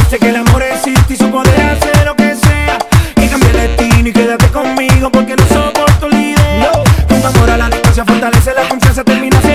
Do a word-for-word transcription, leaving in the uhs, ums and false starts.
Sé que el amor existe y su poder hace lo que sea. Que cambie el destino y quédate conmigo porque no soporto la idea. Tu amor a la distancia fortalece la confianza, termina